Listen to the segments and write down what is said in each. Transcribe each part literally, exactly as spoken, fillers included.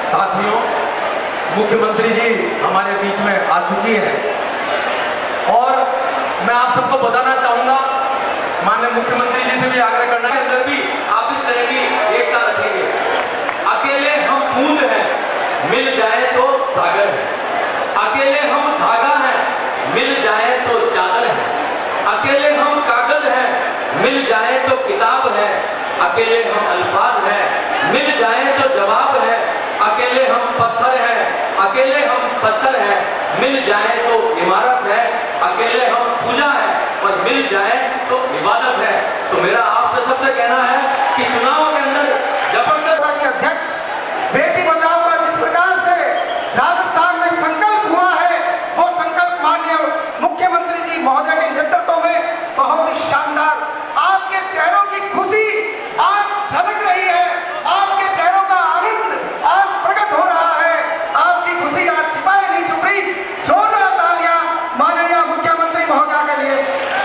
साथियों, मुख्यमंत्री जी हमारे बीच में आ चुकी है और मैं आप सबको बताना चाहूंगा, माननीय मुख्यमंत्री जी से भी आग्रह करना है, अंदर भी आप इस तरह की एकता रखेंगे। अकेले हम बूंद हैं, मिल जाए तो सागर है। अकेले हम धागा हैं, मिल जाए तो चादर है। अकेले हम कागज हैं, मिल जाए तो किताब है। अकेले हम अल्फाज हैं, मिल जाए तो जवाब है। अकेले हम पत्थर हैं, अकेले हम पत्थर हैं, मिल जाए तो इमारत है। अकेले हम पूजा है और मिल जाए तो इबादत है। तो मेरा आपसे सबसे कहना है कि चुनाव के अंदर जबरदस्त अध्यक्ष बेटी बचाओ का जिस प्रकार से राजस्थान में संकल्प हुआ है, वो संकल्प माननीय मुख्यमंत्री जी महोदय के नेतृत्व में बहुत ही शानदार, आपके चेहरों की खुशी आज झलक रही है, आपके चेहरों का आनंद आज प्रकट हो रहा है, आपकी खुशी आज छिपाई नहीं छुप रही। जोरदार तालियां माननीय मुख्यमंत्री महोदय के लिए।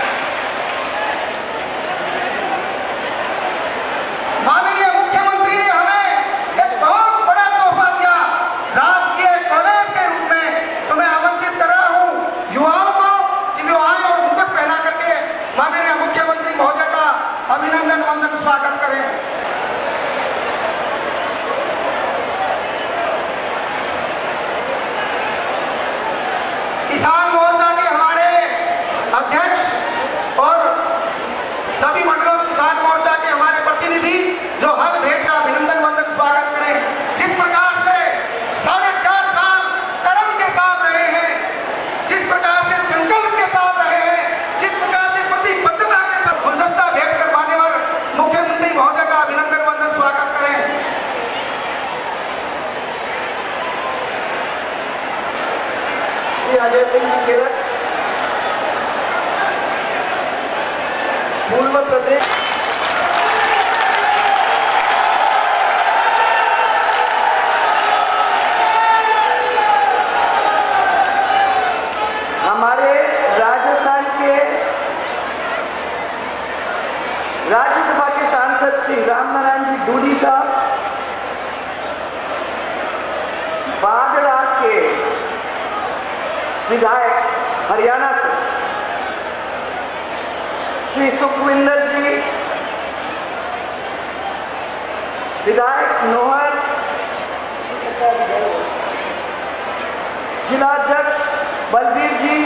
माननीय मुख्यमंत्री ने हमें एक बहुत बड़ा तोहफा दिया राजकीय कॉलेज के रूप में। तो मैं आमंत्रित कर रहा हूं युवाओं को कि वो आए और मुकुट पहना करके माननीय मुख्यमंत्री महोदय का अभिनंदन वंदन स्वागत करें। किसान मोर्चा के हमारे अध्यक्ष और सभी मंडलों किसान मोर्चा के हमारे प्रतिनिधि जो हल भेंट का अभिनंदन वंदन स्वागत करें। जिस प्रकार से साढ़े चार साल कर्म के साथ रहे हैं, जिस प्रकार से संकल्प के साथ रहे हैं, जिस प्रकार से प्रतिबद्धता के साथ गुलदस्ता भेंट कर मान्यवर मुख्यमंत्री महोदय का अभिनंदन वंदन स्वागत करें। श्री अजय सिंह जी केरट, पूर्व प्रदेश हमारे राजस्थान के राज्यसभा के सांसद श्री रामनारायण जी दूधी साहब, बागड़ा के विधायक हरियाणा से श्री सुखविंदर जी, विधायक नोहर, जिला अध्यक्ष बलबीर जी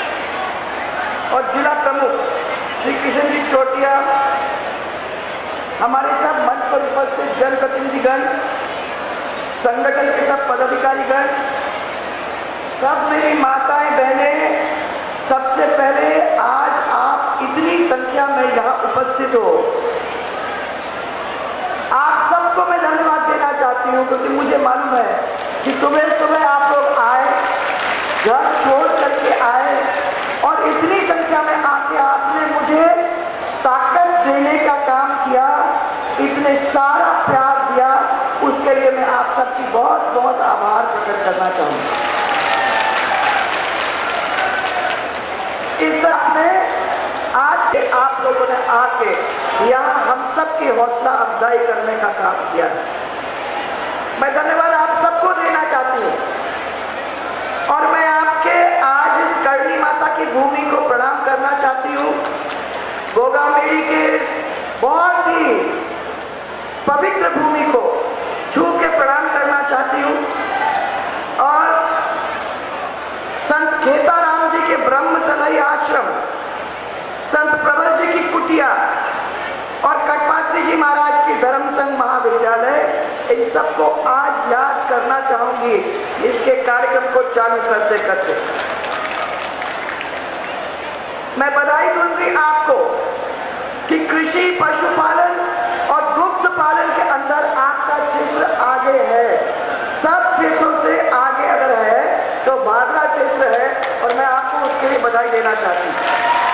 और जिला प्रमुख श्री कृष्ण जी चोटिया, हमारे सब मंच पर उपस्थित जनप्रतिनिधिगण, संगठन के सब पदाधिकारीगण, सब मेरी माताएं बहनें, सबसे पहले आज आप इतनी संख्या में यहाँ उपस्थित हो, आप सबको मैं धन्यवाद देना चाहती हूँ, क्योंकि मुझे मालूम है कि सुबह सुबह आप लोग आए, घर छोड़ करके आए और इतनी संख्या में आके आपने मुझे ताकत देने का काम किया, इतने सारा प्यार दिया, उसके लिए मैं आप सबकी बहुत बहुत आभार प्रकट करना चाहूँगा। इस तरह में आज आप लोगों ने आके यहाँ हम सबकी हौसला अफजाई करने का काम किया है। मैं धन्यवाद आप सबको देना चाहती हूँ और मैं आपके आज इस करणी माता की भूमि को प्रणाम करना चाहती हूँ। गोगामेड़ी के इस बहुत ही पवित्र भूमि को छू के प्रणाम करना चाहती हूँ और संत खेताराम जी के ब्रह्मतलई आश्रम, संत प्रबल जी की कुटिया और कटपात्री जी महाराज की धर्म संघ महाविद्यालय, इन सबको आज याद करना चाहूंगी इसके कार्यक्रम को चालू करते करते। मैं बधाई दूंगी आपको कि कृषि, पशुपालन और दुग्ध पालन के अंदर आपका क्षेत्र आगे है। सब क्षेत्रों से आगे अगर है तो बागड़ा क्षेत्र है और मैं आपको उसके लिए बधाई देना चाहती हूँ।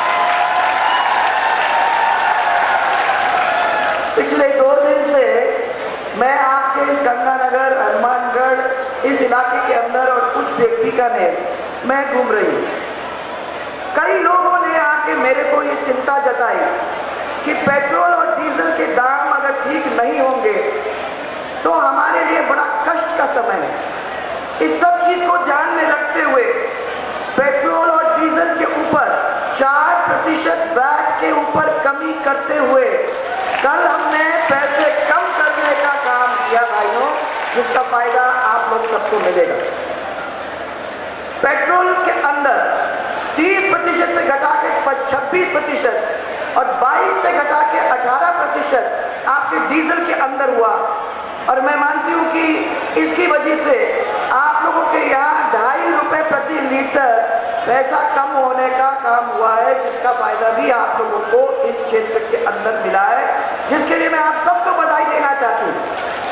पिछले दो दिन से मैं आपके गंगानगर, हनुमानगढ़, इस इलाके के अंदर और कुछ बीकानेर मैं घूम रही हूँ। कई लोगों ने आके मेरे को ये चिंता जताई कि पेट्रोल और डीजल के दाम अगर ठीक नहीं होंगे तो हमारे लिए बड़ा कष्ट का समय इस सब चीज को ध्यान में रखते हुए पेट्रोल और डीजल के ऊपर चार प्रतिशत वैट के ऊपर कमी करते हुए कल हमने पैसे कम करने का काम किया भाइयों, जिसका फायदा आप लोग सबको मिलेगा। पेट्रोल के अंदर तीस प्रतिशत से घटा के छब्बीस प्रतिशत और बाईस से घटा के अठारह प्रतिशत आपके डीजल के अंदर हुआ। और मैं मानती हूं कि इसकी वजह से आप लोगों के यहाँ ढाई रुपए प्रति लीटर पैसा कम होने का काम हुआ है, जिसका फायदा भी आप लोगों को इस क्षेत्र के अंदर मिला है, जिसके लिए मैं आप सबको बधाई देना चाहती हूँ।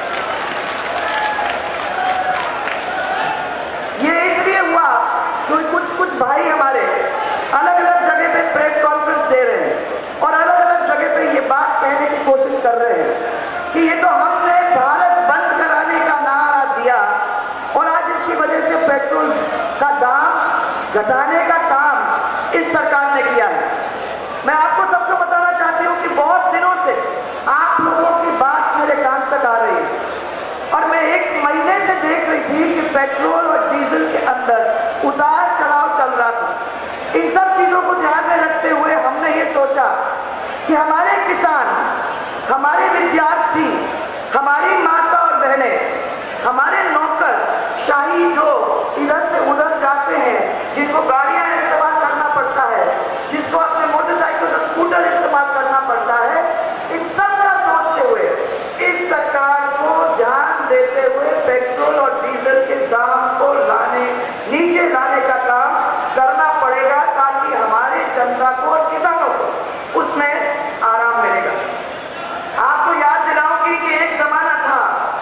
ये इसलिए हुआ क्योंकि कुछ कुछ भाई हमारे अलग अलग जगह पे प्रेस कॉन्फ्रेंस दे रहे हैं और अलग अलग जगह पे ये बात कहने की कोशिश कर रहे हैं कि ये तो हमने भारत बंद कराने का नारा दिया और आज इसकी वजह से पेट्रोल का दाम घटाने का काम इस सरकार ने किया है। मैं आपको सबको बताना चाहती हूँ कि बहुत दिनों से आप लोगों की बात मेरे कान तक आ रही है और मैं एक महीने से देख रही थी कि पेट्रोल और डीजल के अंदर उतार चढ़ाव चल रहा था। इन सब चीजों को ध्यान में रखते हुए हमने ये सोचा कि हमारे किसान, हमारे विद्यार्थी, हमारी माता और बहनें, हमारे नौकर शाही जो इधर से उधर जाते हैं, जिनको गाड़ियां इस्तेमाल करना पड़ता है, जिसको अपने मोटरसाइकिल और स्कूटर इस्तेमाल करना पड़ता है, इन सब का सोचते हुए इस सरकार को ध्यान देते हुए पेट्रोल और डीजल के दाम को लाने नीचे लाने का काम करना पड़ेगा, ताकि हमारे जनता को और किसानों को उसमें आराम मिलेगा। आपको याद दिलाऊंगी कि एक जमाना था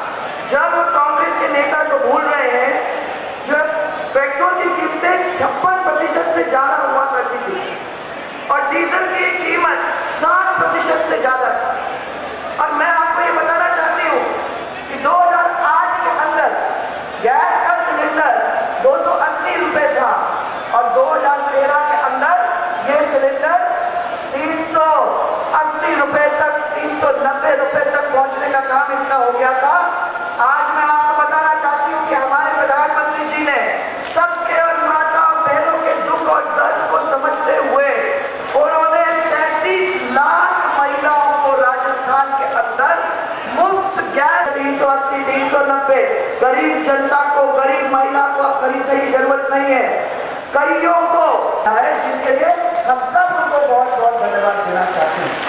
जब कांग्रेस के नेता जो भूल रहे हैं, जब पेट्रोल की कीमतें छप्पन प्रतिशत से ज्यादा हुआ करती थी और डीजल की कीमत साठ प्रतिशत से ज्यादा थी। और मैं आपको ये बताना चाहती हूँ कि दो हज़ार आठ के अंदर गैस का सिलेंडर दो सौ अस्सी रुपए था और दो हज़ार तेरह के अंदर ये सिलेंडर तीन सौ अस्सी रुपए तक, तीन सौ नब्बे रुपए तक पहुंचने का काम इसका हो गया था। आज मैं आपको बताना चाहती हूँ कि हमारे प्रधानमंत्री जी ने सबके और माता और बहनों के दुख और दर्द को समझते हुए उन्होंने सैंतीस लाख महिलाओं को राजस्थान के अंदर मुफ्त गैस तीन सौ अस्सी, तीन सौ नब्बे गरीब जनता को, गरीब महिला को अब खरीदने की जरूरत नहीं है, कईयों को है, जिनके लिए हम सब उनको बहुत बहुत धन्यवाद देना चाहते हैं।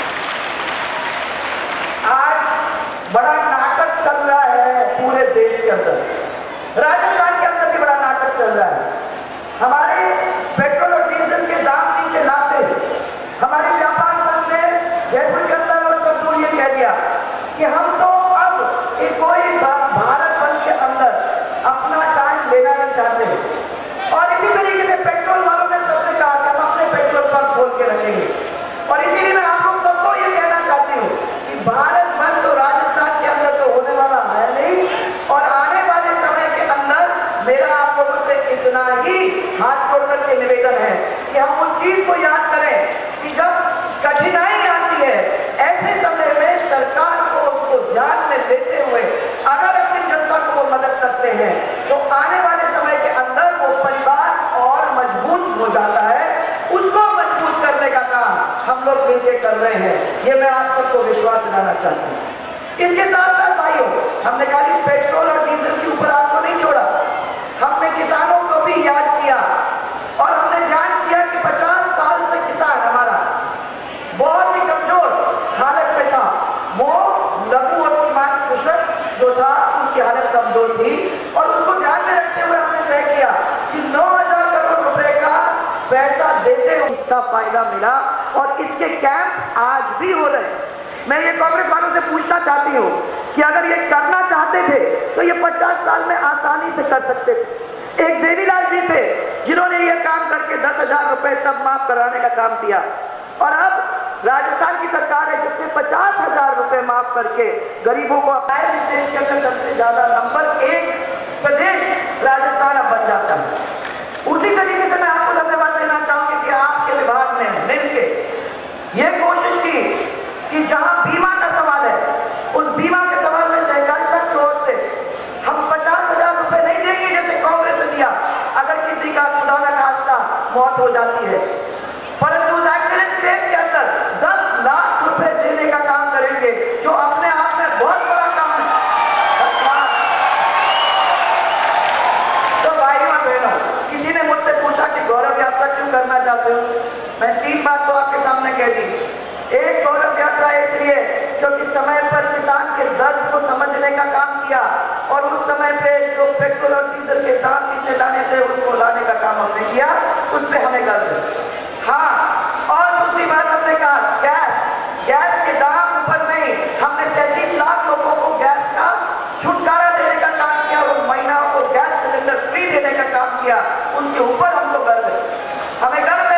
आज बड़ा नाटक चल रहा है पूरे देश के अंदर, राजस्थान के अंदर भी बड़ा नाटक चल रहा है। हमारे पेट्रोल और डीजल के दाम नीचे लाते हमारे व्यापार संघ ने जयपुर के अंदर और सब दूर ये कह दिया कि हम तो अब एक कोई भारत बंद के अंदर अपना टाइम लेना नहीं चाहते। और इसी तरीके से पेट्रोल वालों ने सबने कहा कि हम अपने पेट्रोल पंप खोल के रखेंगे। और इसीलिए मैं आप लोग सबको ये कहना चाहती हूँ कि भारत बंद तो राजस्थान के अंदर तो होने वाला है नहीं, और आने वाले समय के अंदर मेरा आप लोगों से इतना ही हाथ जोड़ करके निवेदन है कि हम उस चीज को याद करें कि जब कठिनाई आती है ऐसे समय में सरकार को उसको ध्यान में लेते हुए अगर अपनी जनता को वो मदद करते हैं तो आने वाले समय के अंदर वो परिवार और मजबूत हो जाता है। उसको मजबूत करने का काम हम लोग मिलकर कर रहे हैं, ये मैं आप सबको विश्वास दिलाना चाहती हूँ। इसके साथ साथ भाइयों, हमने खाली पेट्रोल और डीजल के ऊपर आपको नहीं छोड़ा, हमने किसानों को भी याद किया और हमने ध्यान किया कि पचास साल से किसान हमारा बहुत ही कमजोर हालत में था। वो लघु और सीमांत कृषक जो था उसकी हालत कमजोर थी और उसको ध्यान में रखते हुए हमने तय किया कि नौ हजार करोड़ रुपए का पैसा देते हुए इसका फायदा मिला और इसके कैंप आज भी हो रहे हैं। मैं ये कांग्रेस वालों से पूछना चाहती हूँ कि अगर ये करना चाहते थे तो ये पचास साल में आसानी से कर सकते थे। एक देवीलाल जी थे जिन्होंने ये काम करके दस हजार रुपए तब माफ कराने का काम किया, और अब राजस्थान की सरकार है जिसने पचास हजार रुपए माफ करके गरीबों को अपनाए। इस देश के अंदर सबसे ज्यादा नंबर एक प्रदेश राजस्थान अब बन जाता है। उसी तरीके से मैं आपको धन्यवाद देना चाहूंगी कि आपके विभाग ने मिलकर यह कोशिश की कि जहां बीमा का सवाल है उस बीमा के सवाल में सहकारिता की ओर से हम पचास हजार रुपए नहीं देंगे जैसे मैं तीन बात तो आपके सामने कह दी। एक, गौरव यात्रा इसलिए क्योंकि समय पर किसान के दर्द को समझने का काम किया और उस समय पे जो पेट्रोल और डीजल के दाम नीचे लाने थे उसको लाने का काम हमने किया, उस पर हमें गर्व है। हाँ, और दूसरी बात हमने कहा, गैस गैस के दाम ऊपर नहीं, हमने सैंतीस लाख लोगों को गैस का छुटकारा देने का काम किया, वो महीना को गैस सिलेंडर फ्री देने का काम किया, उसके ऊपर हमको गर्व है। हमें गर्व